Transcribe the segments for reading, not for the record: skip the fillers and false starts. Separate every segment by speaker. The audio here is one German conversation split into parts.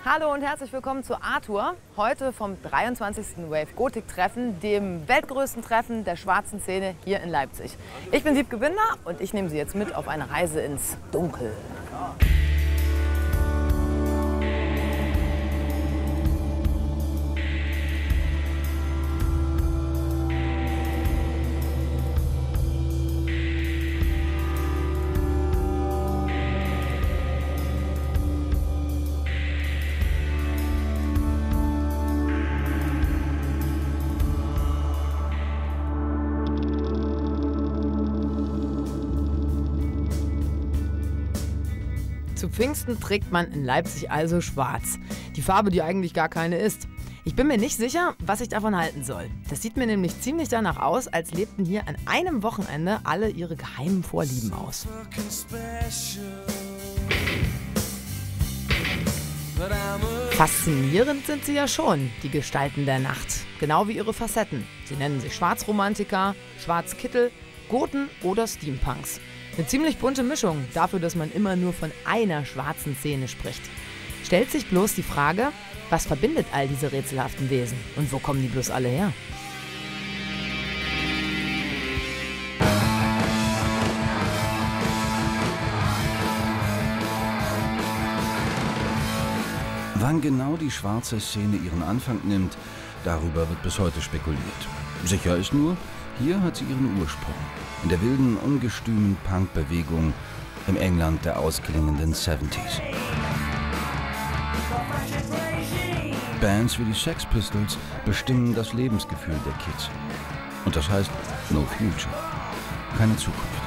Speaker 1: Hallo und herzlich willkommen zu A-Tour. Heute vom 23. Wave Gothic Treffen, dem weltgrößten Treffen der schwarzen Szene hier in Leipzig. Ich bin Wiebke Binder und ich nehme Sie jetzt mit auf eine Reise ins Dunkel. Zu Pfingsten trägt man in Leipzig also schwarz. Die Farbe, die eigentlich gar keine ist. Ich bin mir nicht sicher, was ich davon halten soll. Das sieht mir nämlich ziemlich danach aus, als lebten hier an einem Wochenende alle ihre geheimen Vorlieben aus. Faszinierend sind sie ja schon, die Gestalten der Nacht. Genau wie ihre Facetten. Sie nennen sich Schwarzromantiker, Schwarzkittel, Goten oder Steampunks. Eine ziemlich bunte Mischung dafür, dass man immer nur von einer schwarzen Szene spricht. Stellt sich bloß die Frage, was verbindet all diese rätselhaften Wesen und wo kommen die bloß alle her?
Speaker 2: Wann genau die schwarze Szene ihren Anfang nimmt, darüber wird bis heute spekuliert. Sicher ist nur, hier hat sie ihren Ursprung. In der wilden, ungestümen Punk-Bewegung im England der ausklingenden 70s. Bands wie die Sex Pistols bestimmen das Lebensgefühl der Kids. Und das heißt No Future, keine Zukunft.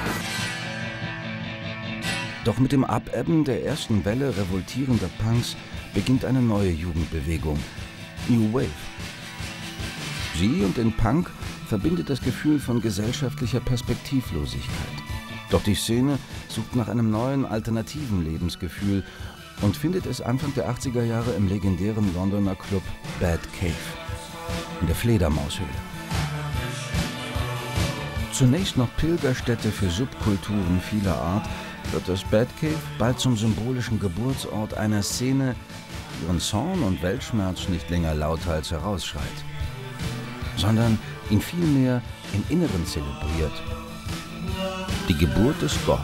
Speaker 2: Doch mit dem Abebben der ersten Welle revoltierender Punks beginnt eine neue Jugendbewegung, New Wave. Sie und den Punk verbindet das Gefühl von gesellschaftlicher Perspektivlosigkeit. Doch die Szene sucht nach einem neuen, alternativen Lebensgefühl und findet es Anfang der 80er Jahre im legendären Londoner Club Bad Cave, in der Fledermaushöhle. Zunächst noch Pilgerstätte für Subkulturen vieler Art, wird das Bad Cave bald zum symbolischen Geburtsort einer Szene, die ihren Zorn und Weltschmerz nicht länger lauthals herausschreit, sondern ihn vielmehr im Inneren zelebriert. Die Geburt des Goth.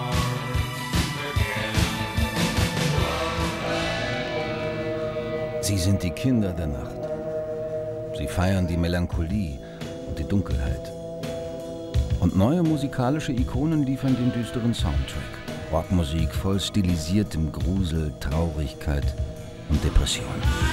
Speaker 2: Sie sind die Kinder der Nacht. Sie feiern die Melancholie und die Dunkelheit. Und neue musikalische Ikonen liefern den düsteren Soundtrack. Rockmusik voll stilisiertem Grusel, Traurigkeit und Depression.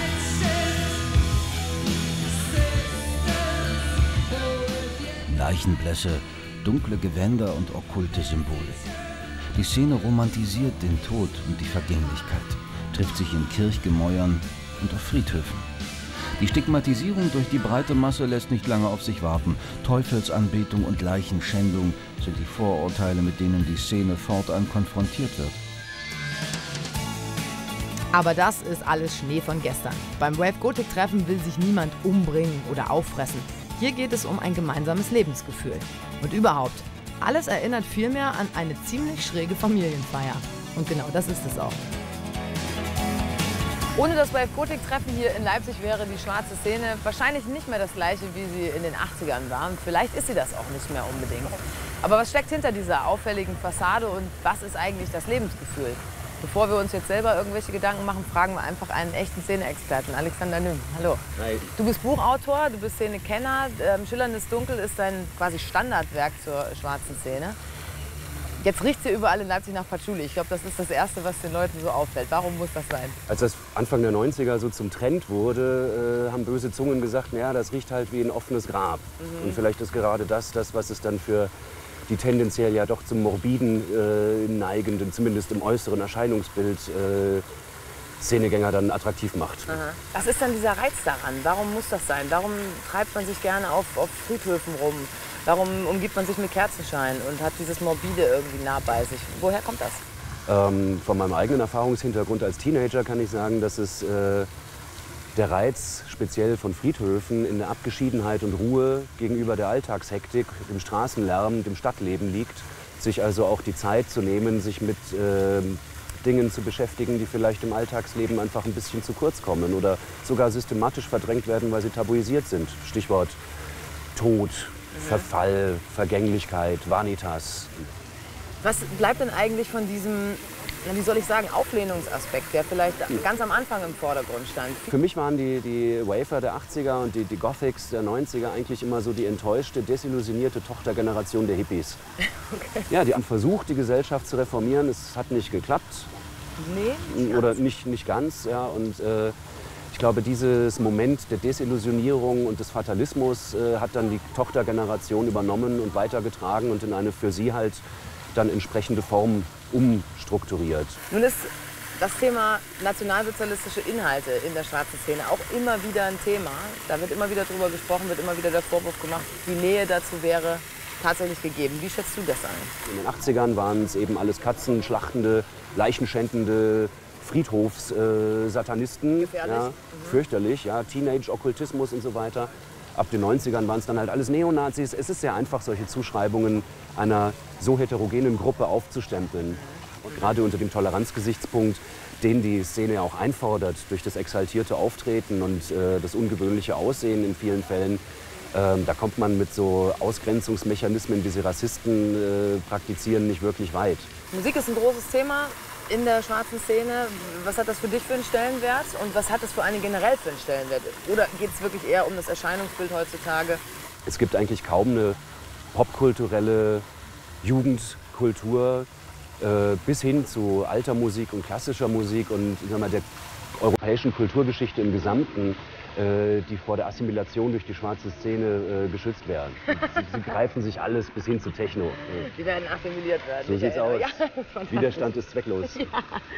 Speaker 2: Leichenblässe, dunkle Gewänder und okkulte Symbole. Die Szene romantisiert den Tod und die Vergänglichkeit, trifft sich in Kirchgemäuern und auf Friedhöfen. Die Stigmatisierung durch die breite Masse lässt nicht lange auf sich warten. Teufelsanbetung und Leichenschändung sind die Vorurteile, mit denen die Szene fortan konfrontiert wird.
Speaker 1: Aber das ist alles Schnee von gestern. Beim Wave Gothic Treffen will sich niemand umbringen oder auffressen. Hier geht es um ein gemeinsames Lebensgefühl. Und überhaupt, alles erinnert vielmehr an eine ziemlich schräge Familienfeier. Und genau das ist es auch. Ohne das Wave Gothic Treffen hier in Leipzig wäre die schwarze Szene wahrscheinlich nicht mehr das gleiche, wie sie in den 80ern war. Vielleicht ist sie das auch nicht mehr unbedingt. Aber was steckt hinter dieser auffälligen Fassade und was ist eigentlich das Lebensgefühl? Bevor wir uns jetzt selber irgendwelche Gedanken machen, fragen wir einfach einen echten Szene-Experten, Alexander Nüm. Hallo.
Speaker 3: Hi.
Speaker 1: Du bist Buchautor, du bist Szene-Kenner. Schillerndes Dunkel ist dein quasi Standardwerk zur schwarzen Szene. Jetzt riecht es überall in Leipzig nach Patchouli. Ich glaube, das ist das Erste, was den Leuten so auffällt. Warum muss das sein?
Speaker 3: Als das Anfang der 90er so zum Trend wurde, haben böse Zungen gesagt, naja, das riecht halt wie ein offenes Grab. Und vielleicht ist gerade das, was es dann für die tendenziell ja doch zum morbiden neigenden, zumindest im äußeren Erscheinungsbild, Szenegänger dann attraktiv macht.
Speaker 1: Aha. Was ist dann dieser Reiz daran? Warum muss das sein? Warum treibt man sich gerne auf Friedhöfen rum? Warum umgibt man sich mit Kerzenschein und hat dieses Morbide irgendwie nah bei sich? Woher kommt das?
Speaker 3: Von meinem eigenen Erfahrungshintergrund als Teenager kann ich sagen, dass es der Reiz speziell von Friedhöfen in der Abgeschiedenheit und Ruhe gegenüber der Alltagshektik, dem Straßenlärm, dem Stadtleben liegt. Sich also auch die Zeit zu nehmen, sich mit Dingen zu beschäftigen, die vielleicht im Alltagsleben einfach ein bisschen zu kurz kommen oder sogar systematisch verdrängt werden, weil sie tabuisiert sind. Stichwort Tod, Verfall, Vergänglichkeit, Vanitas.
Speaker 1: Was bleibt denn eigentlich von diesem, wie soll ich sagen, Auflehnungsaspekt, der vielleicht ganz am Anfang im Vordergrund stand?
Speaker 3: Für mich waren die Wafer der 80er und die Gothics der 90er eigentlich immer so die enttäuschte, desillusionierte Tochtergeneration der Hippies. Okay. Ja, die haben versucht, die Gesellschaft zu reformieren. Es hat nicht geklappt.
Speaker 1: Nee,
Speaker 3: oder nicht ganz. Ja, und ich glaube, dieses Moment der Desillusionierung und des Fatalismus hat dann die Tochtergeneration übernommen und weitergetragen und in eine für sie halt dann entsprechende Form umstrukturiert.
Speaker 1: Nun ist das Thema nationalsozialistische Inhalte in der schwarzen Szene auch immer wieder ein Thema. Da wird immer wieder drüber gesprochen, wird immer wieder der Vorwurf gemacht, die Nähe dazu wäre tatsächlich gegeben. Wie schätzt du das ein?
Speaker 3: In den 80ern waren es eben alles katzenschlachtende, leichenschändende Friedhofssatanisten.
Speaker 1: Gefährlich.
Speaker 3: Ja, fürchterlich, ja, Teenage-Okkultismus und so weiter. Ab den 90ern waren es dann halt alles Neonazis. Es ist sehr einfach, solche Zuschreibungen einer so heterogenen Gruppe aufzustempeln. Und gerade unter dem Toleranzgesichtspunkt, den die Szene ja auch einfordert, durch das exaltierte Auftreten und das ungewöhnliche Aussehen in vielen Fällen, da kommt man mit so Ausgrenzungsmechanismen, wie sie Rassisten praktizieren, nicht wirklich weit.
Speaker 1: Musik ist ein großes Thema in der schwarzen Szene. Was hat das für dich für einen Stellenwert und was hat es für einen generell für einen Stellenwert? Oder geht es wirklich eher um das Erscheinungsbild heutzutage?
Speaker 3: Es gibt eigentlich kaum eine popkulturelle Jugendkultur bis hin zu alter Musik und klassischer Musik und ich sag mal, der europäischen Kulturgeschichte im Gesamten, die vor der Assimilation durch die schwarze Szene geschützt werden. Sie greifen sich alles bis hin zu Techno.
Speaker 1: Die werden assimiliert werden.
Speaker 3: So sieht's aus.
Speaker 1: Ja,
Speaker 3: Widerstand ist zwecklos.
Speaker 1: Ja.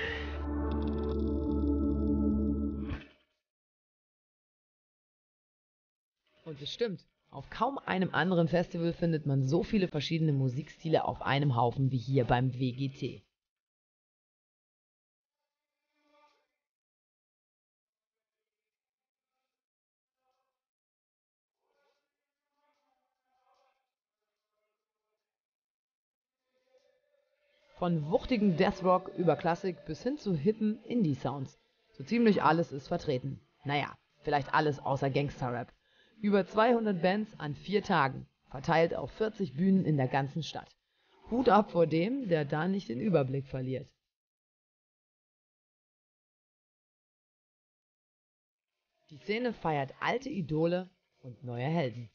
Speaker 1: Und es stimmt. Auf kaum einem anderen Festival findet man so viele verschiedene Musikstile auf einem Haufen wie hier beim WGT. Von wuchtigen Deathrock über Klassik bis hin zu hippen Indie-Sounds. So ziemlich alles ist vertreten. Naja, vielleicht alles außer Gangster-Rap. Über 200 Bands an 4 Tagen, verteilt auf 40 Bühnen in der ganzen Stadt. Hut ab vor dem, der da nicht den Überblick verliert. Die Szene feiert alte Idole und neue Helden.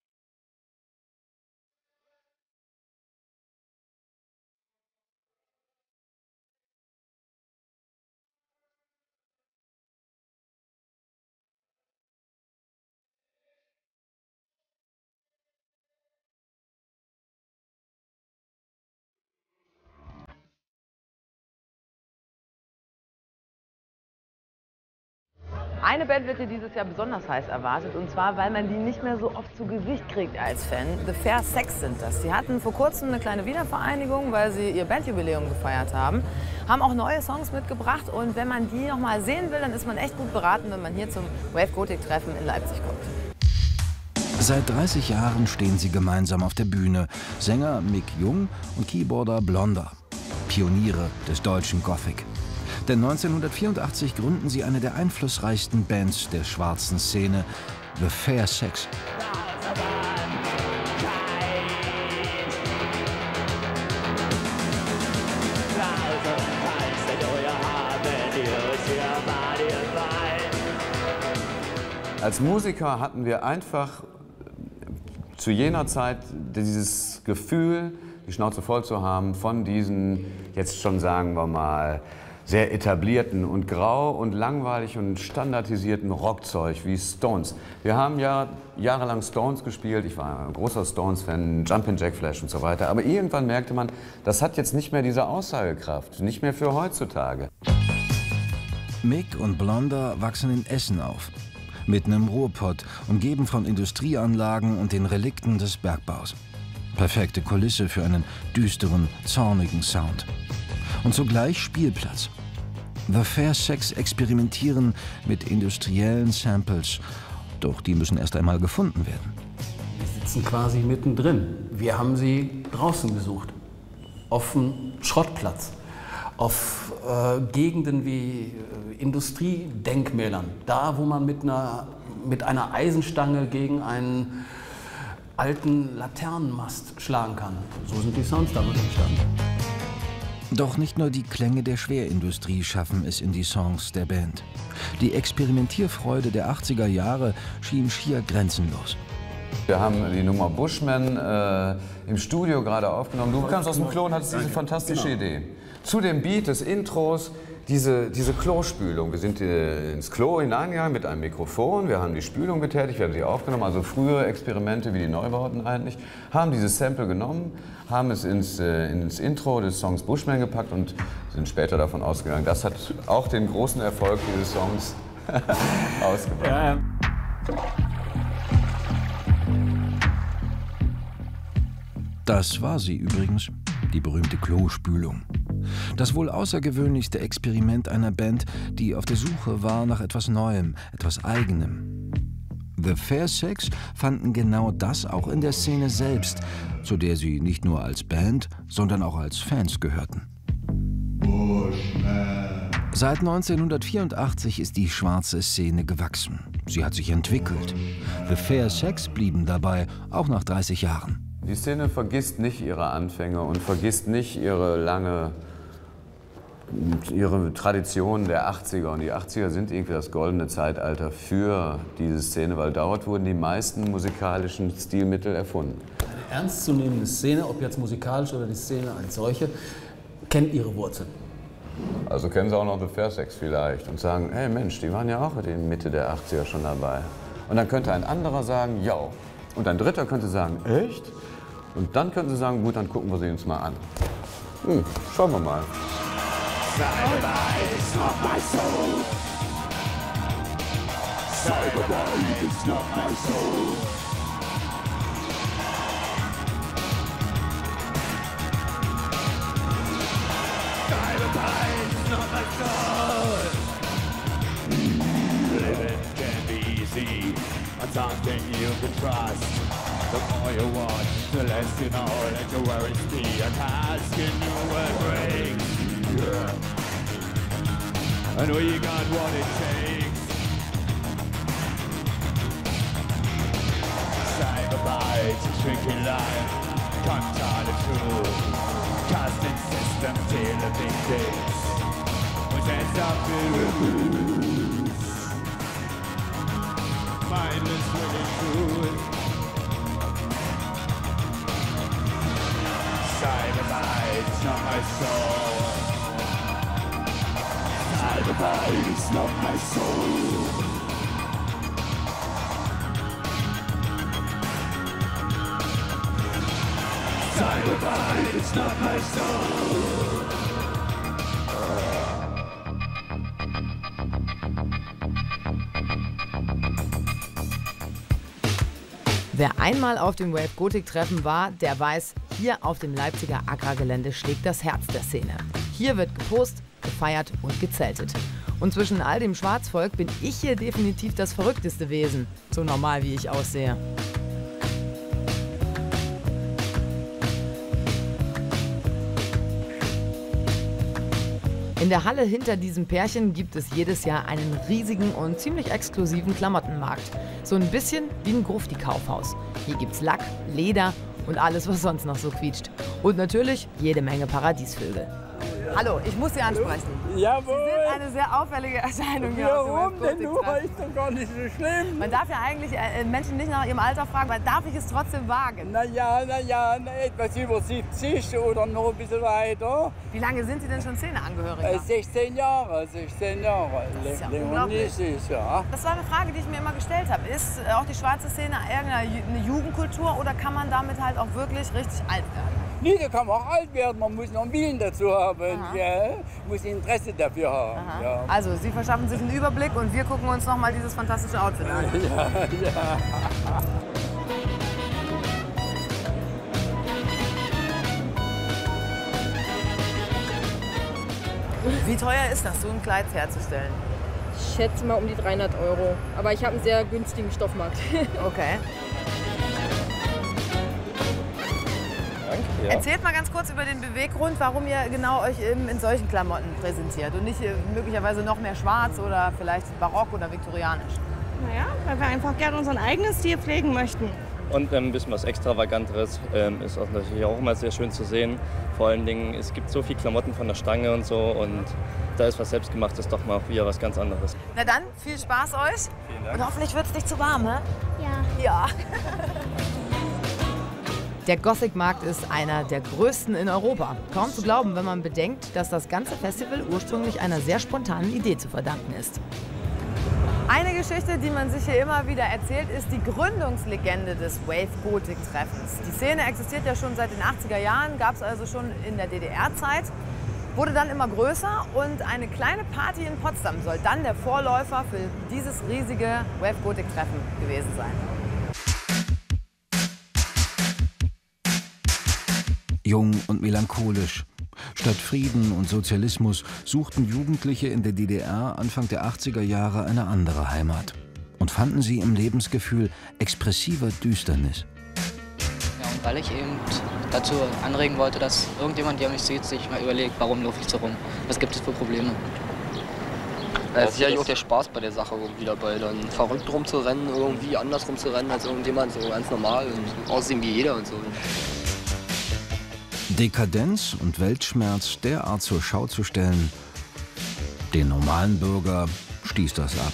Speaker 1: Eine Band wird hier dieses Jahr besonders heiß erwartet, und zwar, weil man die nicht mehr so oft zu Gesicht kriegt als Fan. The Fair Sex sind das. Die hatten vor kurzem eine kleine Wiedervereinigung, weil sie ihr Bandjubiläum gefeiert haben. Haben auch neue Songs mitgebracht, und wenn man die noch mal sehen will, dann ist man echt gut beraten, wenn man hier zum Wave Gothic Treffen in Leipzig kommt.
Speaker 2: Seit 30 Jahren stehen sie gemeinsam auf der Bühne. Sänger Mick Jung und Keyboarder Blonder. Pioniere des deutschen Gothic. Denn 1984 gründen sie eine der einflussreichsten Bands der schwarzen Szene, The Fair Sex.
Speaker 4: Als Musiker hatten wir einfach zu jener Zeit dieses Gefühl, die Schnauze voll zu haben von diesen, jetzt schon sagen wir mal, sehr etablierten und grau und langweilig und standardisierten Rockzeug wie Stones. Wir haben ja jahrelang Stones gespielt, ich war ein großer Stones-Fan, Jumpin' Jack Flash und so weiter, aber irgendwann merkte man, das hat jetzt nicht mehr diese Aussagekraft, nicht mehr für heutzutage.
Speaker 2: Mick und Blonder wachsen in Essen auf, mitten im Ruhrpott, umgeben von Industrieanlagen und den Relikten des Bergbaus. Perfekte Kulisse für einen düsteren, zornigen Sound. Und zugleich Spielplatz. The Fair Sex experimentieren mit industriellen Samples, doch die müssen erst einmal gefunden werden.
Speaker 5: Wir sitzen quasi mittendrin. Wir haben sie draußen gesucht, auf dem Schrottplatz. auf Gegenden wie Industriedenkmälern. Da, wo man mit einer Eisenstange gegen einen alten Laternenmast schlagen kann. So sind die Sounds damals entstanden.
Speaker 2: Doch nicht nur die Klänge der Schwerindustrie schaffen es in die Songs der Band. Die Experimentierfreude der 80er Jahre schien schier grenzenlos.
Speaker 4: Wir haben die Nummer Bushman im Studio gerade aufgenommen. Du kamst aus dem Klo und hattest diese fantastische Idee. Zu dem Beat des Intros diese Klospülung. Wir sind ins Klo hineingegangen mit einem Mikrofon, wir haben die Spülung betätigt, wir haben sie aufgenommen, also frühere Experimente wie die Neubauten eigentlich, haben dieses Sample genommen, haben es ins Intro des Songs Bushman gepackt und sind später davon ausgegangen. Das hat auch den großen Erfolg dieses Songs ausgebracht. Ja.
Speaker 2: Das war sie übrigens, die berühmte Klospülung. Das wohl außergewöhnlichste Experiment einer Band, die auf der Suche war nach etwas Neuem, etwas Eigenem. The Fairsex fanden genau das auch in der Szene selbst, zu der sie nicht nur als Band, sondern auch als Fans gehörten. Seit 1984 ist die schwarze Szene gewachsen. Sie hat sich entwickelt. The Fairsex blieben dabei, auch nach 30 Jahren.
Speaker 4: Die Szene vergisst nicht ihre Anfänge und vergisst nicht ihre Tradition der 80er. Und die 80er sind irgendwie das goldene Zeitalter für diese Szene, weil dort wurden die meisten musikalischen Stilmittel erfunden.
Speaker 5: Eine ernstzunehmende Szene, ob jetzt musikalisch oder die Szene als solche, kennt ihre Wurzeln.
Speaker 4: Also kennen sie auch noch The Fairsex vielleicht und sagen, hey Mensch, die waren ja auch in der Mitte der 80er schon dabei. Und dann könnte ein anderer sagen, ja. Und ein dritter könnte sagen, echt? Und dann könnten sie sagen, gut, dann gucken wir sie uns mal an. Schauen wir mal.
Speaker 6: Something you can trust. The more you want, the less you know. Let your worries be a task and you will break. And we got what it takes. Cyber bites, shrinking life, contact truth. Casting system, tailoring things. Which ends up in mindless winning truth. Cyberbites, not my soul. Cyberbites, not my soul. Cyberbites, not my soul.
Speaker 1: Wer einmal auf dem Wave Gothic Treffen war, der weiß, hier auf dem Leipziger Agrargelände schlägt das Herz der Szene. Hier wird gepost, gefeiert und gezeltet. Und zwischen all dem Schwarzvolk bin ich hier definitiv das verrückteste Wesen, so normal wie ich aussehe. In der Halle hinter diesem Pärchen gibt es jedes Jahr einen riesigen und ziemlich exklusiven Klamottenmarkt. So ein bisschen wie ein Grufti-Kaufhaus. Hier gibt's Lack, Leder und alles, was sonst noch so quietscht. Und natürlich jede Menge Paradiesvögel. Hallo, ich muss Sie ansprechen.
Speaker 7: Jawohl.
Speaker 1: Sie sind eine sehr auffällige Erscheinung hier.
Speaker 7: Warum denn nur? Ist doch gar nicht so schlimm.
Speaker 1: Man darf ja eigentlich Menschen nicht nach ihrem Alter fragen, weil darf ich es trotzdem wagen?
Speaker 7: Na ja, etwas über 70 oder noch ein bisschen weiter.
Speaker 1: Wie lange sind Sie denn schon Szeneangehöriger?
Speaker 7: 16 Jahre, 16 Jahre.
Speaker 1: Das ist ja
Speaker 7: Länger
Speaker 1: unglaublich.
Speaker 7: nicht, ja.
Speaker 1: Das war eine Frage, die ich mir immer gestellt habe. Ist auch die schwarze Szene irgendeine Jugendkultur oder kann man damit halt auch wirklich richtig alt werden?
Speaker 7: Nee, da kann man auch alt werden, man muss noch einen Willen dazu haben, ja. Muss Interesse dafür haben. Ja.
Speaker 1: Also, Sie verschaffen sich einen Überblick und wir gucken uns noch mal dieses fantastische Outfit an.
Speaker 7: Ja.
Speaker 1: Wie teuer ist das, so ein Kleid herzustellen?
Speaker 8: Ich schätze mal um die 300 €. Aber ich habe einen sehr günstigen Stoffmarkt.
Speaker 1: Okay.
Speaker 9: Danke, ja.
Speaker 1: Erzählt mal ganz kurz über den Beweggrund, warum ihr genau euch eben in solchen Klamotten präsentiert und nicht möglicherweise noch mehr schwarz oder vielleicht barock oder viktorianisch.
Speaker 10: Naja, weil wir einfach gerne unseren eigenen Stil pflegen möchten.
Speaker 9: Und ein bisschen was Extravaganteres ist auch natürlich auch immer sehr schön zu sehen. Vor allen Dingen, es gibt so viel Klamotten von der Stange und so und da ist was Selbstgemachtes doch mal wieder was ganz anderes.
Speaker 1: Na dann, viel Spaß euch.
Speaker 9: Vielen Dank.
Speaker 1: Und hoffentlich wird es nicht zu warm, ne?
Speaker 10: Ja.
Speaker 1: Ja. Der Gothic-Markt ist einer der größten in Europa. Kaum zu glauben, wenn man bedenkt, dass das ganze Festival ursprünglich einer sehr spontanen Idee zu verdanken ist. Eine Geschichte, die man sich hier immer wieder erzählt, ist die Gründungslegende des Wave-Gothic-Treffens. Die Szene existiert ja schon seit den 80er Jahren, gab es also schon in der DDR-Zeit, wurde dann immer größer und eine kleine Party in Potsdam soll dann der Vorläufer für dieses riesige Wave-Gothic-Treffen gewesen sein.
Speaker 2: Jung und melancholisch. Statt Frieden und Sozialismus suchten Jugendliche in der DDR Anfang der 80er Jahre eine andere Heimat und fanden sie im Lebensgefühl expressiver Düsternis.
Speaker 11: Ja, und weil ich eben dazu anregen wollte, dass irgendjemand, der mich sieht, sich mal überlegt, warum laufe ich so rum? Was gibt es für Probleme?
Speaker 12: Es ist ja auch der Spaß bei der Sache irgendwie dabei, dann verrückt rumzurennen, irgendwie anders rumzurennen als irgendjemand, so ganz normal und aussehen wie jeder und so.
Speaker 2: Dekadenz und Weltschmerz derart zur Schau zu stellen, den normalen Bürger stieß das ab.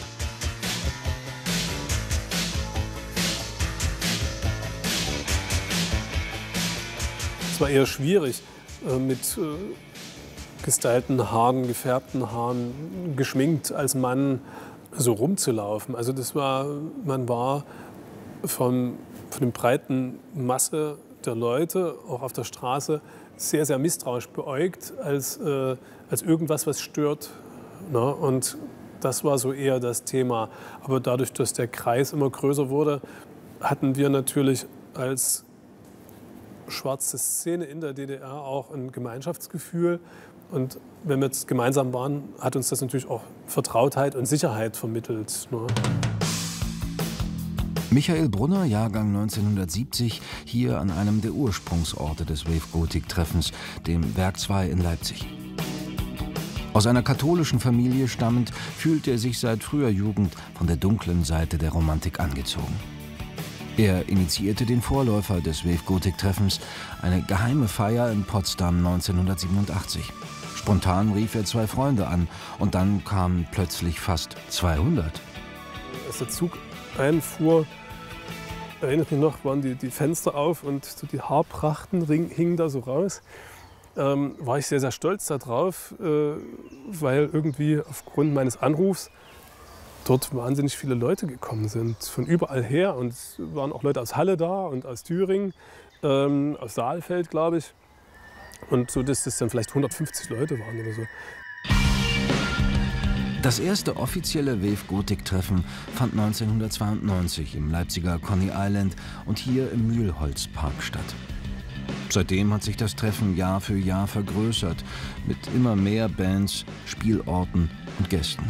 Speaker 13: Es war eher schwierig, mit gestylten Haaren, gefärbten Haaren, geschminkt als Mann so rumzulaufen. Also man war von der breiten Masse der Leute, auch auf der Straße, sehr, sehr misstrauisch beäugt als irgendwas, was stört. Ne? Und das war so eher das Thema. Aber dadurch, dass der Kreis immer größer wurde, hatten wir natürlich als schwarze Szene in der DDR auch ein Gemeinschaftsgefühl. Und wenn wir jetzt gemeinsam waren, hat uns das natürlich auch Vertrautheit und Sicherheit vermittelt. Ne?
Speaker 2: Michael Brunner, Jahrgang 1970, hier an einem der Ursprungsorte des Wave-Gothic-Treffens, dem Werk 2 in Leipzig. Aus einer katholischen Familie stammend, fühlt er sich seit früher Jugend von der dunklen Seite der Romantik angezogen. Er initiierte den Vorläufer des Wave-Gothic-Treffens, eine geheime Feier in Potsdam 1987. Spontan rief er 2 Freunde an und dann kamen plötzlich fast 200.
Speaker 13: Als der Zug einfuhr, erinnert mich noch, waren die Fenster auf und so die Haarprachten hingen da so raus. War ich sehr, sehr stolz darauf, weil irgendwie aufgrund meines Anrufs dort wahnsinnig viele Leute gekommen sind, von überall her. Und es waren auch Leute aus Halle da und aus Thüringen, aus Saalfeld, glaube ich. Und so, dass das dann vielleicht 150 Leute waren oder so.
Speaker 2: Das erste offizielle Wave-Gothic-Treffen fand 1992 im Leipziger Coney Island und hier im Mühlholzpark statt. Seitdem hat sich das Treffen Jahr für Jahr vergrößert, mit immer mehr Bands, Spielorten und Gästen.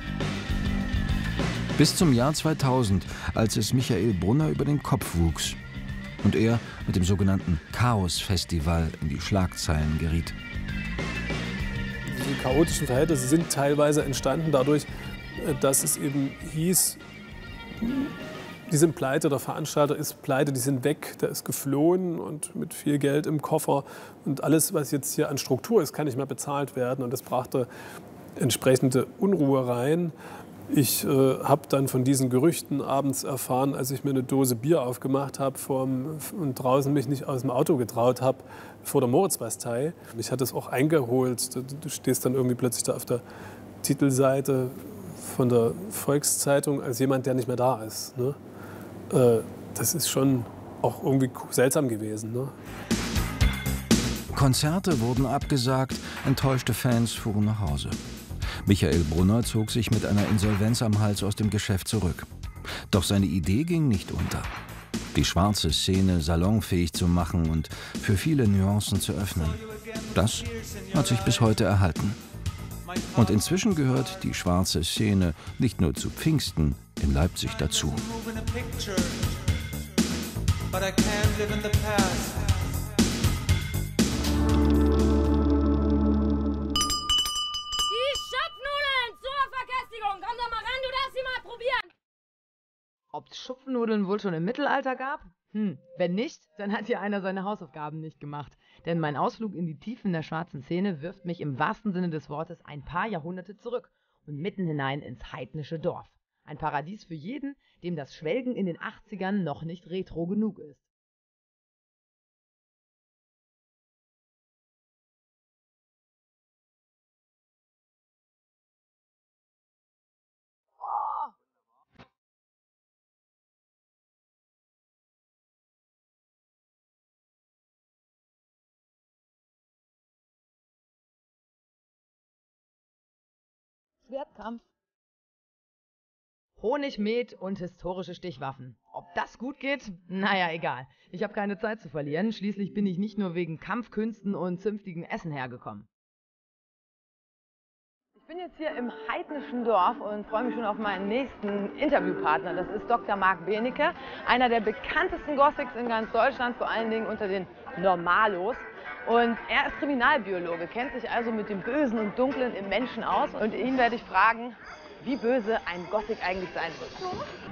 Speaker 2: Bis zum Jahr 2000, als es Michael Brunner über den Kopf wuchs und er mit dem sogenannten Chaos-Festival in die Schlagzeilen geriet.
Speaker 13: Die chaotischen Verhältnisse sind teilweise entstanden dadurch, dass es eben hieß, die sind pleite, der Veranstalter ist pleite, die sind weg, der ist geflohen und mit viel Geld im Koffer. Und alles, was jetzt hier an Struktur ist, kann nicht mehr bezahlt werden. Und das brachte entsprechende Unruhe rein. Ich habe dann von diesen Gerüchten abends erfahren, als ich mir eine Dose Bier aufgemacht habe und draußen mich nicht aus dem Auto getraut habe, vor der Moritzbastei. Mich hat das auch eingeholt. Du stehst dann irgendwie plötzlich da auf der Titelseite von der Volkszeitung als jemand, der nicht mehr da ist. Ne? Das ist schon auch irgendwie seltsam gewesen. Ne?
Speaker 2: Konzerte wurden abgesagt, enttäuschte Fans fuhren nach Hause. Michael Brunner zog sich mit einer Insolvenz am Hals aus dem Geschäft zurück. Doch seine Idee ging nicht unter. Die schwarze Szene salonfähig zu machen und für viele Nuancen zu öffnen. Das hat sich bis heute erhalten. Und inzwischen gehört die schwarze Szene nicht nur zu Pfingsten in Leipzig dazu.
Speaker 1: Ob es Schupfnudeln wohl schon im Mittelalter gab? Wenn nicht, dann hat hier einer seine Hausaufgaben nicht gemacht. Denn mein Ausflug in die Tiefen der schwarzen Szene wirft mich im wahrsten Sinne des Wortes ein paar Jahrhunderte zurück und mitten hinein ins heidnische Dorf. Ein Paradies für jeden, dem das Schwelgen in den 80ern noch nicht retro genug ist. Schwertkampf. Honigmet und historische Stichwaffen. Ob das gut geht? Naja, egal. Ich habe keine Zeit zu verlieren. Schließlich bin ich nicht nur wegen Kampfkünsten und zünftigem Essen hergekommen. Ich bin jetzt hier im heidnischen Dorf und freue mich schon auf meinen nächsten Interviewpartner. Das ist Dr. Marc Benecke, einer der bekanntesten Gothics in ganz Deutschland, vor allen Dingen unter den Normalos. Und er ist Kriminalbiologe, kennt sich also mit dem Bösen und Dunklen im Menschen aus. Und ihn werde ich fragen, wie böse ein Gothic eigentlich sein wird.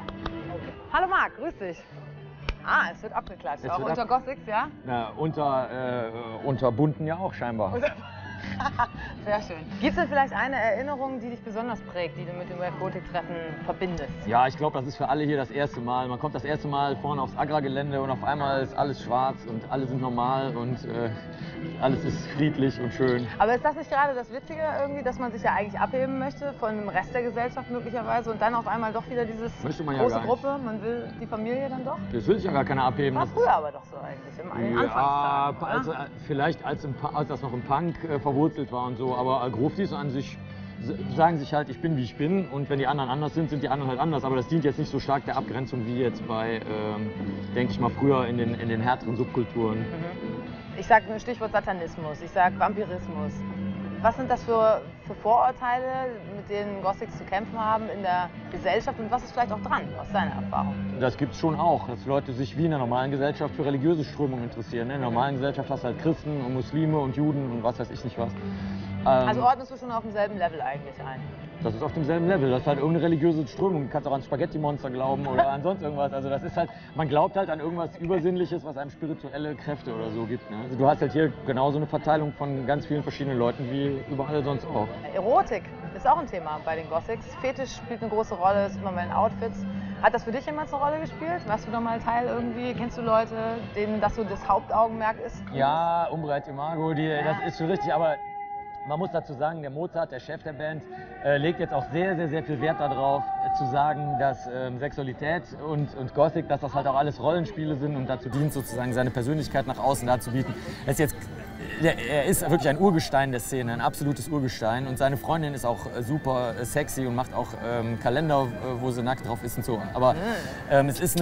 Speaker 1: Hallo Marc, grüß dich. Ah, es wird abgeklatscht. Auch unter Gothics, ja?
Speaker 14: Na, unter Bunten ja auch scheinbar.
Speaker 1: Sehr schön. Gibt es denn vielleicht eine Erinnerung, die dich besonders prägt, die du mit dem Wave Gothic-Treffen verbindest?
Speaker 14: Ja, ich glaube, das ist für alle hier das erste Mal. Man kommt das erste Mal vorne aufs Agra-Gelände und auf einmal ist alles schwarz und alle sind normal und alles ist friedlich und schön.
Speaker 1: Aber ist das nicht gerade das Witzige irgendwie, dass man sich ja eigentlich abheben möchte von dem Rest der Gesellschaft möglicherweise und dann auf einmal doch wieder dieses große Gruppe, man will die Familie dann doch?
Speaker 14: Das will sich ja gar keiner abheben.
Speaker 1: War früher aber doch so eigentlich, in den Anfangstagen.
Speaker 14: Also, vielleicht als das noch im Punk verwurzelt war und so, aber Gruftis an sich sagen sich halt, ich bin wie ich bin und wenn die anderen anders sind, sind die anderen halt anders. Aber das dient jetzt nicht so stark der Abgrenzung wie jetzt bei, denke ich mal, früher in den härteren Subkulturen.
Speaker 1: Ich sage nur Stichwort Satanismus, ich sage Vampirismus. Was sind das für Vorurteile, mit denen Gothics zu kämpfen haben in der Gesellschaft und was ist vielleicht auch dran, aus deiner Erfahrung?
Speaker 14: Das gibt es schon auch, dass Leute sich wie in der normalen Gesellschaft für religiöse Strömungen interessieren. In der normalen Gesellschaft hast du halt Christen und Muslime und Juden und was weiß ich nicht was.
Speaker 1: Also ordnest du schon auf demselben Level eigentlich ein?
Speaker 14: Das ist auf demselben Level, das ist halt irgendeine religiöse Strömung. Du kannst auch an Spaghetti-Monster glauben oder an sonst irgendwas. Also das ist halt, man glaubt halt an irgendwas Übersinnliches, was einem spirituelle Kräfte oder so gibt. Ne? Also du hast halt hier genauso eine Verteilung von ganz vielen verschiedenen Leuten wie überall sonst auch. Erotik
Speaker 1: ist auch ein Thema bei den Gothics. Fetisch spielt eine große Rolle, ist immer mal in Outfits. Hat das für dich jemals eine Rolle gespielt? Warst du da mal Teil irgendwie? Kennst du Leute, denen das so das Hauptaugenmerk ist?
Speaker 14: Ja, Umbra et Imago, das ist schon richtig, aber man muss dazu sagen, der Mozart, der Chef der Band, legt jetzt auch sehr, sehr, sehr viel Wert darauf, zu sagen, dass Sexualität und Gothic, dass das halt auch alles Rollenspiele sind und dazu dient, sozusagen seine Persönlichkeit nach außen darzubieten. Er ist wirklich ein Urgestein der Szene, ein absolutes Urgestein und seine Freundin ist auch super sexy und macht auch Kalender, wo sie nackt drauf ist und so. Aber es ist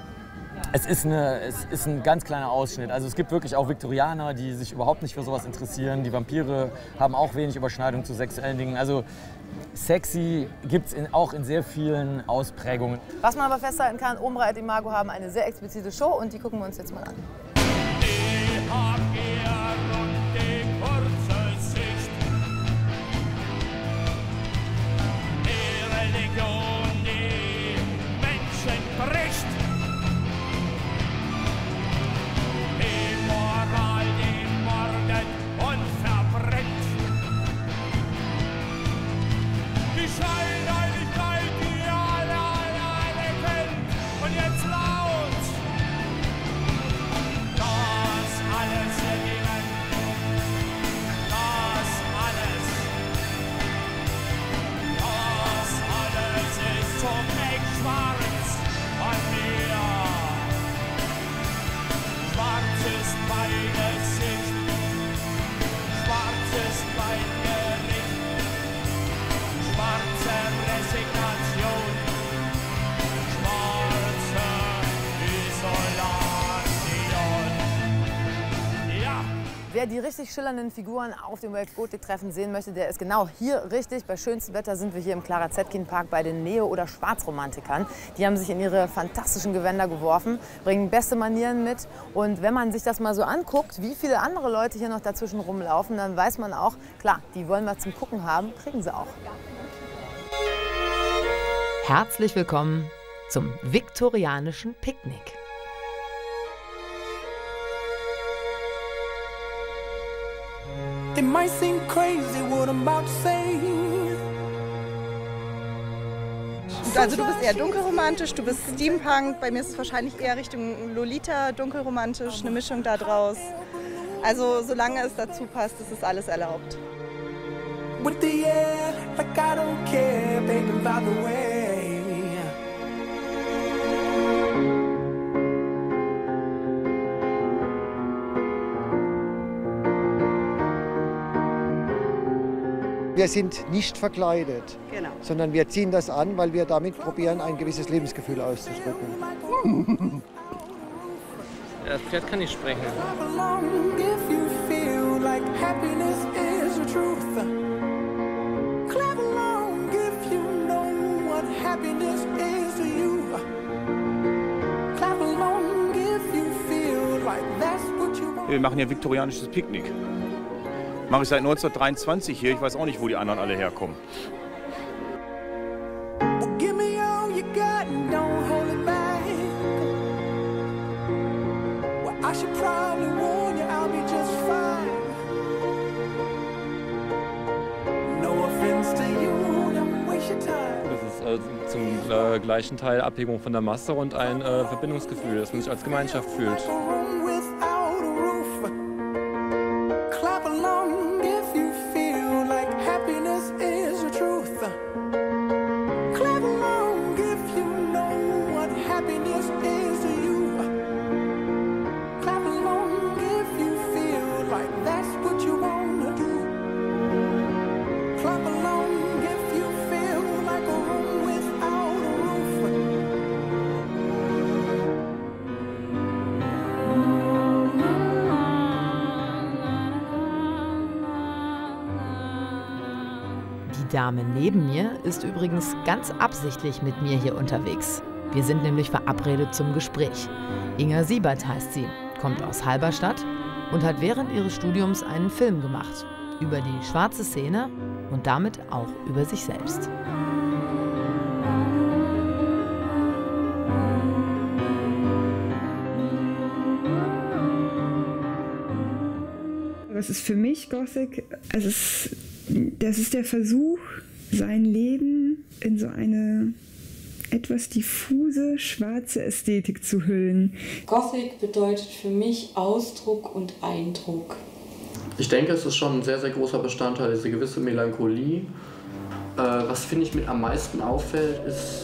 Speaker 14: ein ganz kleiner Ausschnitt. Also es gibt wirklich auch Viktorianer, die sich überhaupt nicht für sowas interessieren. Die Vampire haben auch wenig Überschneidung zu sexuellen Dingen. Also sexy gibt es auch in sehr vielen Ausprägungen.
Speaker 1: Was man aber festhalten kann, Umbra et Imago haben eine sehr explizite Show und die gucken wir uns jetzt mal an. Wer die richtig schillernden Figuren auf dem Wave Gothic-Treffen sehen möchte, der ist genau hier richtig. Bei schönstem Wetter sind wir hier im Clara Zetkin Park bei den Neo- oder Schwarzromantikern. Die haben sich in ihre fantastischen Gewänder geworfen, bringen beste Manieren mit. Und wenn man sich das mal so anguckt, wie viele andere Leute hier noch dazwischen rumlaufen, dann weiß man auch, klar, die wollen was zum Gucken haben, kriegen sie auch. Herzlich willkommen zum viktorianischen Picknick.
Speaker 15: It might seem crazy what I'm about to say.
Speaker 10: Also du bist eher dunkelromantisch, du bist Steampunk, bei mir ist es wahrscheinlich eher Richtung Lolita, dunkelromantisch, eine Mischung da draus. Also solange es dazu passt, ist es alles erlaubt.
Speaker 15: With the air, like I don't care, baby, by the way.
Speaker 16: Wir sind nicht verkleidet, sondern wir ziehen das an, weil wir damit probieren, ein gewisses Lebensgefühl auszudrücken.
Speaker 17: Das Pferd kann nicht sprechen.
Speaker 18: Wir machen hier viktorianisches Picknick. Mache ich seit 1923 hier. Ich weiß auch nicht, wo die anderen alle herkommen.
Speaker 19: Das ist zum gleichen Teil Abhebung von der Masse und ein Verbindungsgefühl, dass man sich als Gemeinschaft fühlt.
Speaker 1: Die Dame neben mir ist übrigens ganz absichtlich mit mir hier unterwegs. Wir sind nämlich verabredet zum Gespräch. Inga Siebert heißt sie, kommt aus Halberstadt und hat während ihres Studiums einen Film gemacht. Über die schwarze Szene und damit auch über sich selbst.
Speaker 20: Was ist für mich Gothic? Also das ist der Versuch, sein Leben in so eine etwas diffuse, schwarze Ästhetik zu hüllen.
Speaker 21: Gothic bedeutet für mich Ausdruck und Eindruck.
Speaker 5: Ich denke, es ist schon ein sehr, sehr großer Bestandteil, diese gewisse Melancholie. Was, finde ich, mir am meisten auffällt, ist,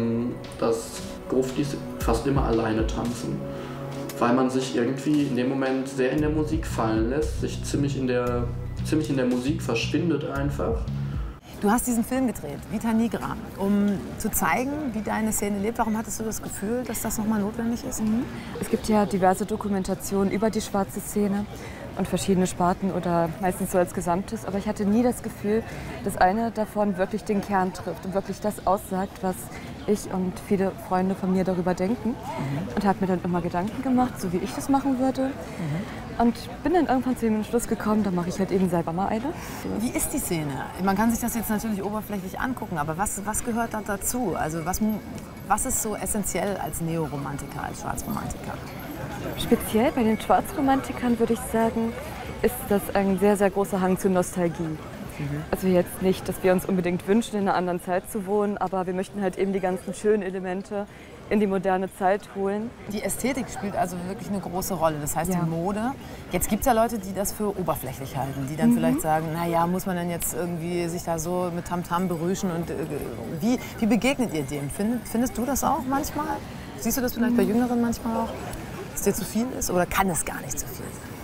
Speaker 5: dass Gruftis fast immer alleine tanzen. Weil man sich irgendwie in dem Moment sehr in der Musik fallen lässt, sich ziemlich in der Musik verschwindet einfach.
Speaker 1: Du hast diesen Film gedreht, Vita Nigra, um zu zeigen, wie deine Szene lebt. Warum hattest du das Gefühl, dass das nochmal notwendig ist?
Speaker 22: Es gibt ja diverse Dokumentationen über die schwarze Szene und verschiedene Sparten oder meistens so als Gesamtes. Aber ich hatte nie das Gefühl, dass eine davon wirklich den Kern trifft und wirklich das aussagt, was ich und viele Freunde von mir darüber denken. Und habe mir dann immer Gedanken gemacht, so wie ich das machen würde. Und bin dann irgendwann zu dem Entschluss gekommen, da mache ich halt eben selber mal eine.
Speaker 1: Wie ist die Szene? Man kann sich das jetzt natürlich oberflächlich angucken, aber was gehört da dazu? Also was ist so essentiell als Neoromantiker, als Schwarzromantiker?
Speaker 22: Speziell bei den Schwarzromantikern würde ich sagen, ist das ein sehr, sehr großer Hang zur Nostalgie. Also jetzt nicht, dass wir uns unbedingt wünschen, in einer anderen Zeit zu wohnen, aber wir möchten halt eben die ganzen schönen Elemente in die moderne Zeit holen.
Speaker 1: Die Ästhetik spielt also wirklich eine große Rolle, das heißt die Mode. Jetzt gibt es ja Leute, die das für oberflächlich halten, die dann vielleicht sagen, naja, muss man denn jetzt irgendwie sich da so mit Tamtam berüschen und wie begegnet ihr dem? Findest du das auch manchmal? Siehst du das vielleicht bei Jüngeren manchmal auch, dass dir zu viel ist oder kann es gar nicht zu viel sein?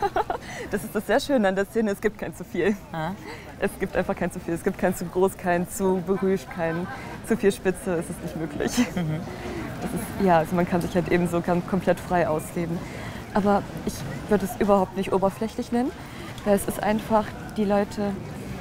Speaker 22: Das ist das sehr Schöne an der Szene, es gibt kein zu viel. Es gibt einfach kein zu viel, es gibt kein zu groß, kein zu berühmt, kein zu viel Spitze, es ist nicht möglich. Das ist, ja, also man kann sich halt eben so komplett frei ausleben. Aber ich würde es überhaupt nicht oberflächlich nennen, weil es ist einfach, die Leute,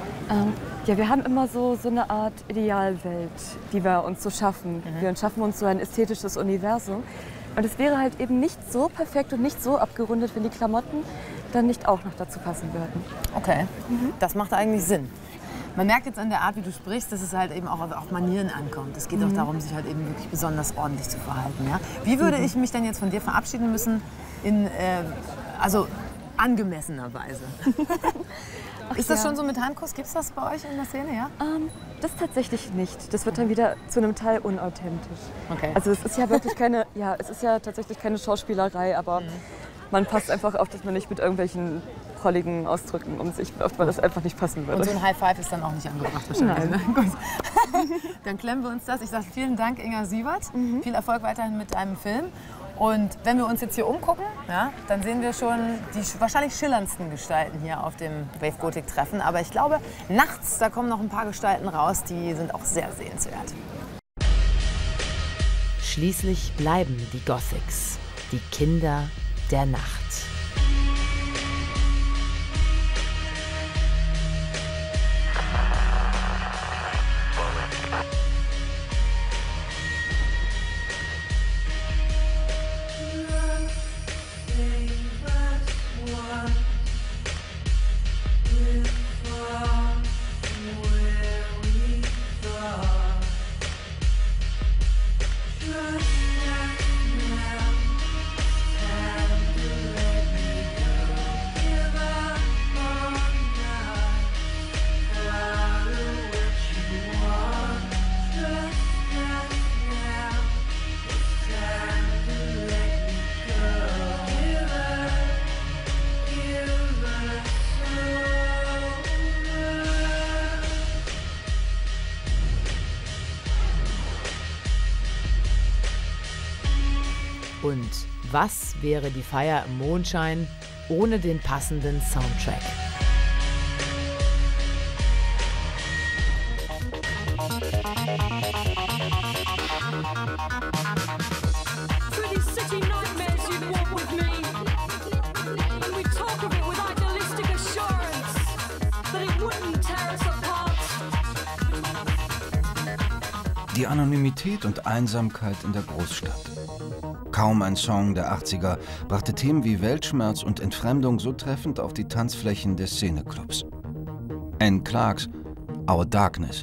Speaker 22: wir haben immer so eine Art Idealwelt, die wir uns so schaffen. Wir schaffen uns so ein ästhetisches Universum. Und es wäre halt eben nicht so perfekt und nicht so abgerundet, wenn die Klamotten dann nicht auch noch dazu passen würden.
Speaker 1: Okay, das macht eigentlich Sinn. Man merkt jetzt an der Art, wie du sprichst, dass es halt eben auch auf Manieren ankommt. Es geht auch darum, sich halt eben wirklich besonders ordentlich zu verhalten. Ja? Wie würde ich mich denn jetzt von dir verabschieden müssen in angemessener Weise? Ist das schon so mit Handkuss? Gibt es das bei euch in der Szene, ja?
Speaker 22: Das tatsächlich nicht. Das wird dann wieder zu einem Teil unauthentisch.
Speaker 1: Okay.
Speaker 22: Also es ist ja wirklich es ist ja tatsächlich keine Schauspielerei, aber man passt einfach auf, dass man nicht mit irgendwelchen prolligen Ausdrücken um sich wirft, weil das einfach nicht passen würde.
Speaker 1: Und so ein High Five ist dann auch nicht angebracht wahrscheinlich. Ne? Gut. Dann klemmen wir uns das. Ich sage vielen Dank, Inga Sievert. Viel Erfolg weiterhin mit deinem Film. Und wenn wir uns jetzt hier umgucken, ja, dann sehen wir schon die wahrscheinlich schillerndsten Gestalten hier auf dem Wave Gothic Treffen. Aber ich glaube, nachts, da kommen noch ein paar Gestalten raus, die sind auch sehr sehenswert. Schließlich bleiben die Gothics, die Kinder der Nacht. Und was wäre die Feier im Mondschein ohne den passenden Soundtrack?
Speaker 2: Die Anonymität und Einsamkeit in der Großstadt. Kaum ein Song der 80er brachte Themen wie Weltschmerz und Entfremdung so treffend auf die Tanzflächen des Szeneclubs. Anne Clarks Our Darkness.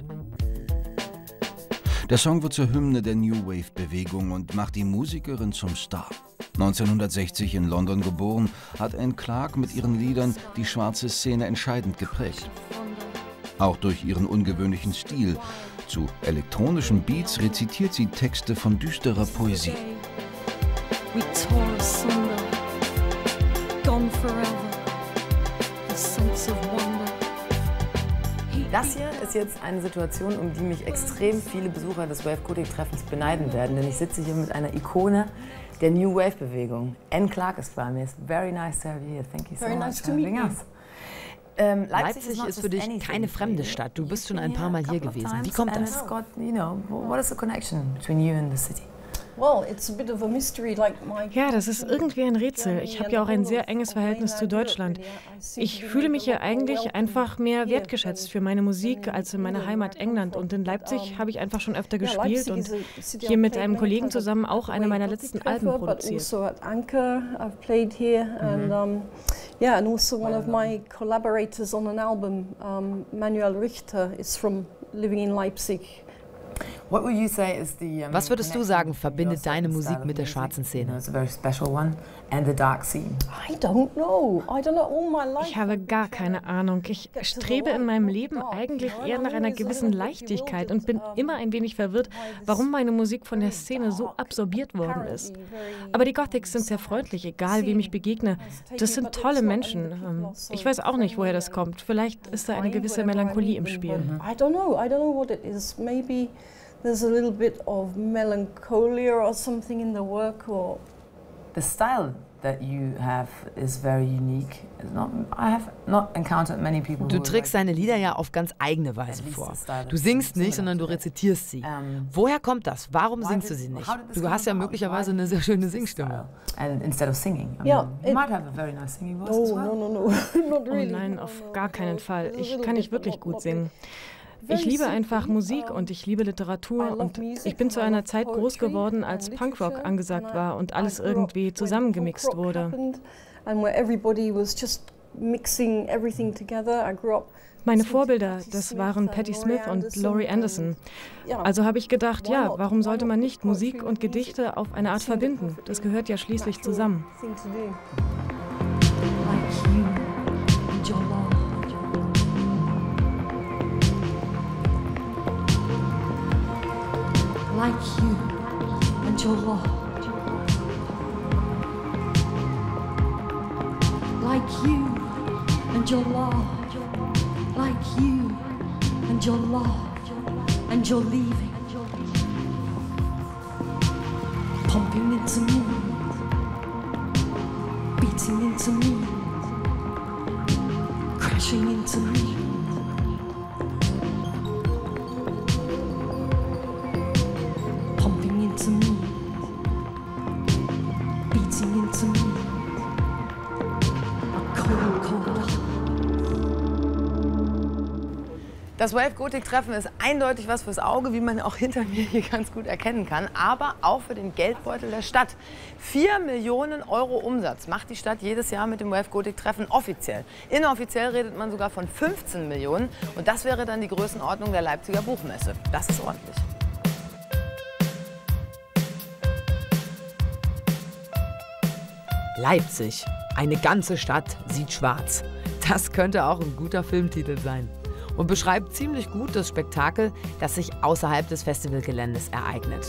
Speaker 2: Der Song wird zur Hymne der New Wave-Bewegung und macht die Musikerin zum Star. 1960 in London geboren, hat Anne Clark mit ihren Liedern die schwarze Szene entscheidend geprägt. Auch durch ihren ungewöhnlichen Stil. Zu elektronischen Beats rezitiert sie Texte von düsterer Poesie.
Speaker 3: We tore asunder, gone forever, the sense of wonder.
Speaker 1: Das hier ist jetzt eine Situation, um die mich extrem viele Besucher des Wave Gothic Treffens beneiden werden, denn ich sitze hier mit einer Ikone der New Wave Bewegung. Anne Clark ist bei mir. It's very nice to have you here. Thank you so much for having us. Leipzig ist für dich keine fremde Stadt. Du bist schon ein paar Mal hier gewesen. Wie kommt das? What is the connection between you and the city?
Speaker 4: Ja, das ist irgendwie ein Rätsel. Ich habe ja auch ein sehr enges Verhältnis zu Deutschland. Ich fühle mich hier eigentlich einfach mehr wertgeschätzt für meine Musik als in meiner Heimat England. Und in Leipzig habe ich einfach schon öfter gespielt und hier mit einem Kollegen zusammen auch eine meiner letzten Alben produziert.
Speaker 23: Yeah, and also one of my collaborators on an album, Manuel Richter, is from living in Leipzig.
Speaker 1: Was würdest du sagen, verbindet deine Musik mit der schwarzen Szene?
Speaker 4: Ich habe gar keine Ahnung. Ich strebe in meinem Leben eigentlich eher nach einer gewissen Leichtigkeit und bin immer ein wenig verwirrt, warum meine Musik von der Szene so absorbiert worden ist. Aber die Gothics sind sehr freundlich, egal wem ich begegne. Das sind tolle Menschen. Ich weiß auch nicht, woher das kommt. Vielleicht ist da eine gewisse Melancholie im Spiel.
Speaker 23: I don't know what it is. Maybe there's a little bit of melancholia or something in the work, or
Speaker 1: the style that you have is very unique. I have not encountered many people. Du trägst deine Lieder ja auf ganz eigene Weise vor. Du singst nicht, sondern du rezitierst sie. Woher kommt das? Warum singst du sie nicht? Du hast ja möglicherweise eine sehr schöne Singstimme. And instead of singing, you might have a very nice singing voice as well.
Speaker 23: No, not really.
Speaker 4: Oh nein, auf gar keinen Fall. Ich kann nicht wirklich gut singen. Ich liebe einfach Musik und ich liebe Literatur und ich bin zu einer Zeit groß geworden, als Punkrock angesagt war und alles irgendwie zusammengemixt wurde. Meine Vorbilder, das waren Patti Smith und Laurie Anderson. Also habe ich gedacht, ja, warum sollte man nicht Musik und Gedichte auf eine Art verbinden? Das gehört ja schließlich zusammen.
Speaker 3: Like you and your Lord. Like you and your Lord. Like you and your Lord. And your leaving. Pumping into me. Beating into me. Crashing into me. To me, beating into me, a cold, cold heart.
Speaker 1: Das Wave-Gotik-Treffen ist eindeutig was fürs Auge, wie man auch hinter mir hier ganz gut erkennen kann, aber auch für den Geldbeutel der Stadt. 4 Millionen Euro Umsatz macht die Stadt jedes Jahr mit dem Wave-Gotik-Treffen offiziell. Inoffiziell redet man sogar von 15 Millionen und das wäre dann die Größenordnung der Leipziger Buchmesse. Das ist ordentlich. Leipzig. Eine ganze Stadt sieht schwarz. Das könnte auch ein guter Filmtitel sein. Und beschreibt ziemlich gut das Spektakel, das sich außerhalb des Festivalgeländes ereignet.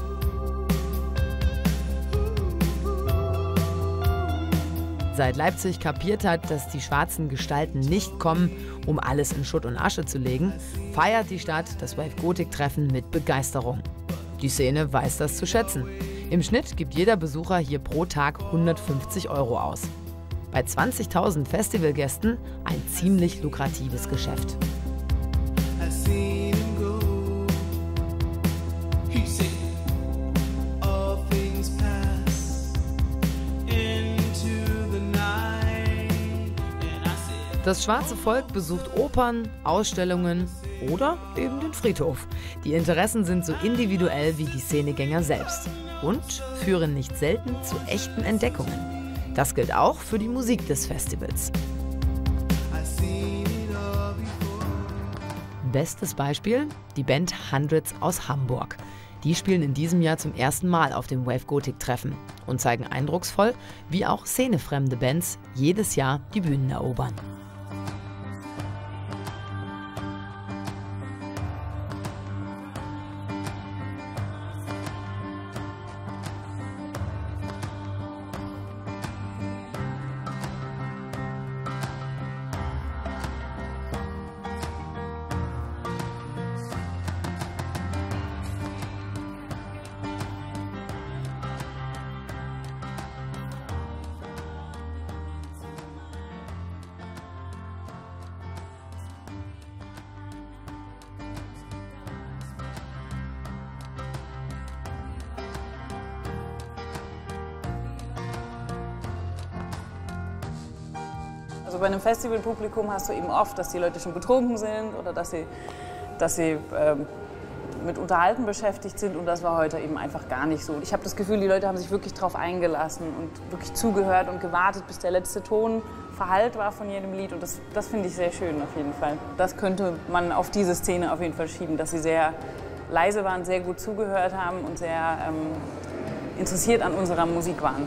Speaker 1: Seit Leipzig kapiert hat, dass die schwarzen Gestalten nicht kommen, um alles in Schutt und Asche zu legen, feiert die Stadt das Wave-Gotik-Treffen mit Begeisterung. Die Szene weiß das zu schätzen. Im Schnitt gibt jeder Besucher hier pro Tag 150 Euro aus. Bei 20.000 Festivalgästen ein ziemlich lukratives Geschäft. Das schwarze Volk besucht Opern, Ausstellungen oder eben den Friedhof. Die Interessen sind so individuell wie die Szenegänger selbst. Und führen nicht selten zu echten Entdeckungen. Das gilt auch für die Musik des Festivals. Bestes Beispiel, die Band Hundreds aus Hamburg. Die spielen in diesem Jahr zum ersten Mal auf dem Wave-Gotik-Treffen und zeigen eindrucksvoll, wie auch szenefremde Bands jedes Jahr die Bühnen erobern.
Speaker 6: Also bei einem Festivalpublikum hast du eben oft, dass die Leute schon betrunken sind oder dass sie mit Unterhalten beschäftigt sind und das war heute eben einfach gar nicht so. Ich habe das Gefühl, die Leute haben sich wirklich darauf eingelassen und wirklich zugehört und gewartet, bis der letzte Ton verhallt war von jedem Lied und das finde ich sehr schön auf jeden Fall. Das könnte man auf diese Szene auf jeden Fall schieben, dass sie sehr leise waren, sehr gut zugehört haben und sehr interessiert an unserer Musik waren.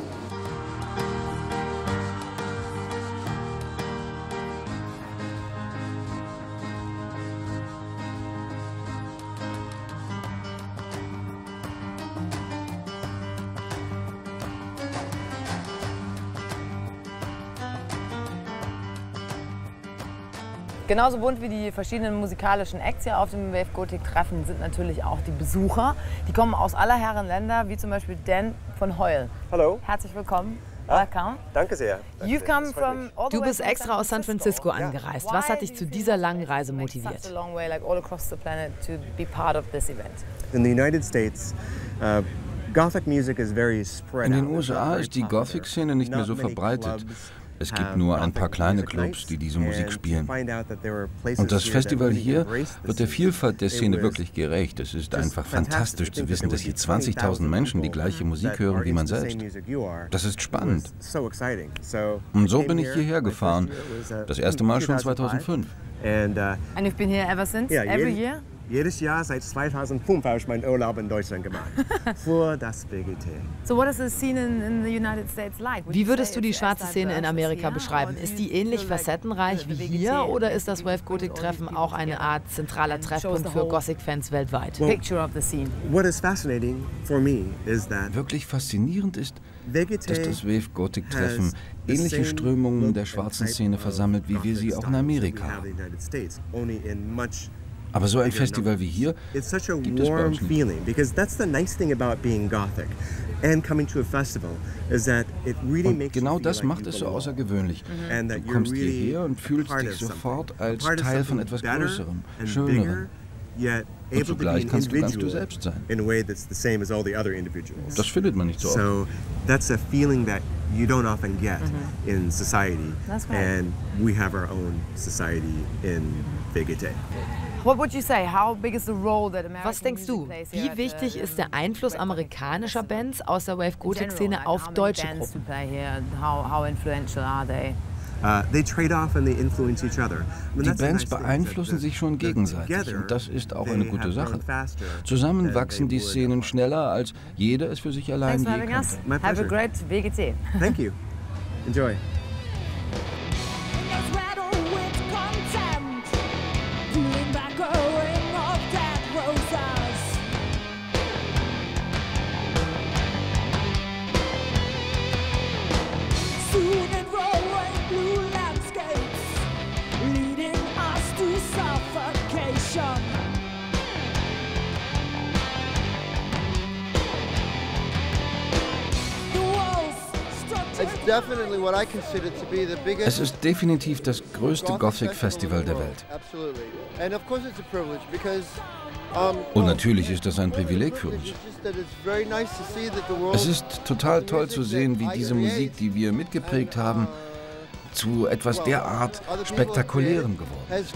Speaker 1: Genauso bunt wie die verschiedenen musikalischen Acts hier auf dem Wave-Gotik-Treffen sind natürlich auch die Besucher. Die kommen aus aller Herren Länder, wie zum Beispiel Dan von Heul.
Speaker 7: Hallo.
Speaker 1: Herzlich willkommen. Welcome.
Speaker 7: Danke sehr.
Speaker 1: Du bist extra aus San Francisco angereist. Was hat dich zu dieser langen Reise motiviert?
Speaker 7: In the United States, Gothic music is very spread out.
Speaker 2: In den USA ist die Gothic-Szene nicht mehr so verbreitet. Es gibt nur ein paar kleine Clubs, die diese Musik spielen. Und das Festival hier wird der Vielfalt der Szene wirklich gerecht. Es ist einfach fantastisch zu wissen, dass hier 20.000 Menschen die gleiche Musik hören wie man selbst. Das ist spannend. Und so bin ich hierher gefahren. Das erste Mal schon 2005.
Speaker 1: And you've been here ever since? Every year?
Speaker 7: Jedes Jahr seit 2005 habe ich meinen Urlaub in Deutschland gemacht. Für das VGT.
Speaker 1: So what is the scene in the United States like? Wie würdest du die schwarze Szene in Amerika beschreiben? Ist die ähnlich facettenreich wie hier oder ist das Wave Gothic Treffen auch eine Art zentraler Treffpunkt für Gothic-Fans weltweit?
Speaker 7: Picture of the scene. What is fascinating for me is that
Speaker 2: wirklich faszinierend ist, dass das Wave Gothic Treffen ähnliche Strömungen der schwarzen Szene versammelt, wie wir sie auch in Amerika haben. Aber so ein Festival wie hier gibt es bei uns nicht. Und genau das macht es so außergewöhnlich. Du kommst hierher und fühlst dich sofort als Teil von etwas Größerem, Schönerem. Und zugleich kannst du ganz du selbst sein. Das findet man nicht so oft.
Speaker 7: So that's a feeling that you don't often get in society. And we have our own society in VGT.
Speaker 1: Was denkst du, wie wichtig ist der Einfluss amerikanischer Bands aus der Wave Gothic Szene auf deutsche Gruppen?
Speaker 2: Die Bands beeinflussen sich schon gegenseitig und das ist auch eine gute Sache. Zusammen wachsen die Szenen schneller, als jeder es für sich allein je kann.
Speaker 1: Have a great VGT.
Speaker 7: Thank you. Enjoy.
Speaker 2: Es ist definitiv das größte Gothic-Festival der Welt. Und natürlich ist das ein Privileg für uns. Es ist total toll zu sehen, wie diese Musik, die wir mitgeprägt haben, zu etwas derart Spektakulärem geworden ist.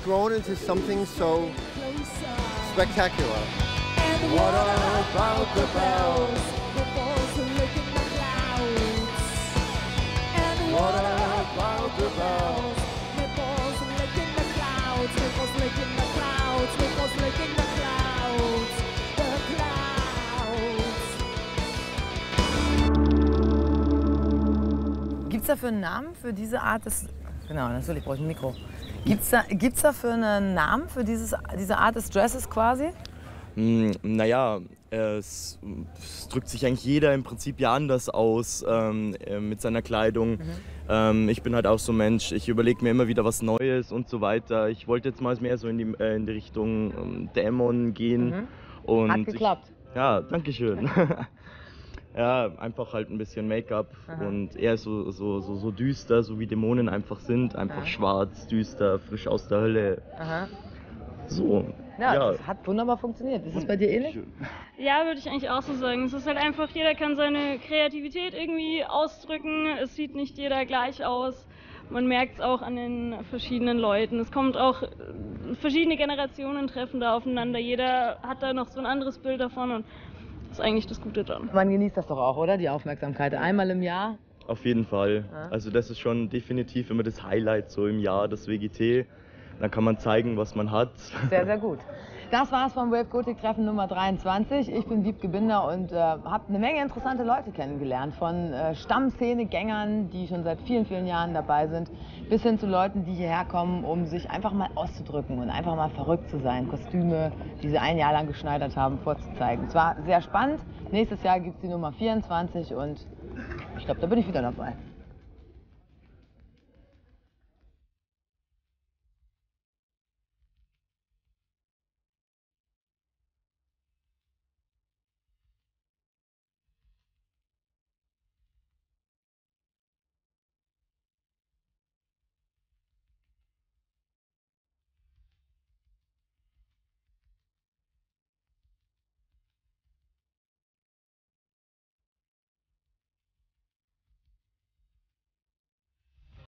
Speaker 1: Gibt es dafür einen Namen für diese Art des... Genau, natürlich brauche ich ein Mikro. Gibt's dafür einen Namen für diese Art des Dresses quasi?
Speaker 8: Naja, es drückt sich eigentlich jeder im Prinzip ja anders aus mit seiner Kleidung. Ich bin halt auch so ein Mensch, ich überlege mir immer wieder was Neues und so weiter. Ich wollte jetzt mal mehr so in die Richtung Dämon gehen. Und
Speaker 1: hat geklappt.
Speaker 8: Ja, danke schön. Ja, einfach halt ein bisschen Make-up und eher so düster, so wie Dämonen einfach sind. Einfach schwarz, düster, frisch aus der Hölle. So.
Speaker 1: Ja, das hat wunderbar funktioniert. Ist es bei dir ähnlich?
Speaker 9: Ja, würde ich eigentlich auch so sagen. Es ist halt einfach, jeder kann seine Kreativität irgendwie ausdrücken. Es sieht nicht jeder gleich aus. Man merkt es auch an den verschiedenen Leuten. Es kommt auch, verschiedene Generationen treffen da aufeinander. Jeder hat da noch so ein anderes Bild davon und das ist eigentlich das Gute dran.
Speaker 1: Man genießt das doch auch, oder? Die Aufmerksamkeit. Einmal im Jahr.
Speaker 8: Auf jeden Fall. Also das ist schon definitiv immer das Highlight so im Jahr, das WGT. Dann kann man zeigen, was man hat.
Speaker 1: Sehr, sehr gut. Das war's vom Wave Gothic Treffen Nummer 23. Ich bin Wiebke Binder und habe eine Menge interessante Leute kennengelernt. Von Stammszene-Gängern, die schon seit vielen, vielen Jahren dabei sind, bis hin zu Leuten, die hierher kommen, um sich einfach mal auszudrücken und einfach mal verrückt zu sein. Kostüme, die sie ein Jahr lang geschneidert haben, vorzuzeigen. Es war sehr spannend. Nächstes Jahr gibt es die Nummer 24 und ich glaube, da bin ich wieder dabei.